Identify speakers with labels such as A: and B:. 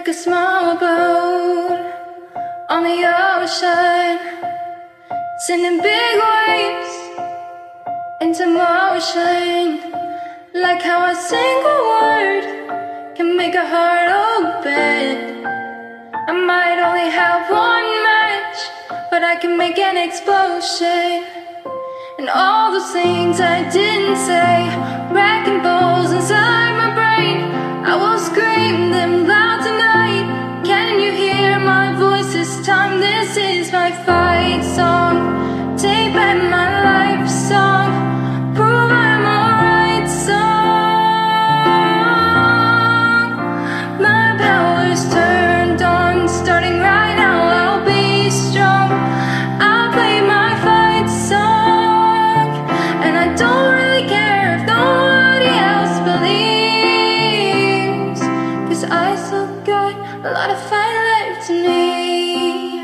A: like a small boat on the ocean, sending big waves into motion. Like how a single word can make a heart open. I might only have one match, but I can make an explosion. And all those things I didn't say, wrecking balls inside my brain, I will scream them loud tonight. Can you hear my voice this time? This is my fight song. Take back my life song. Prove I'm alright song. My power's turned on, starting right now. I'll be strong. I'll play my fight song, and I don't really care if nobody else believes, 'cause I still got a lot of fight left in me.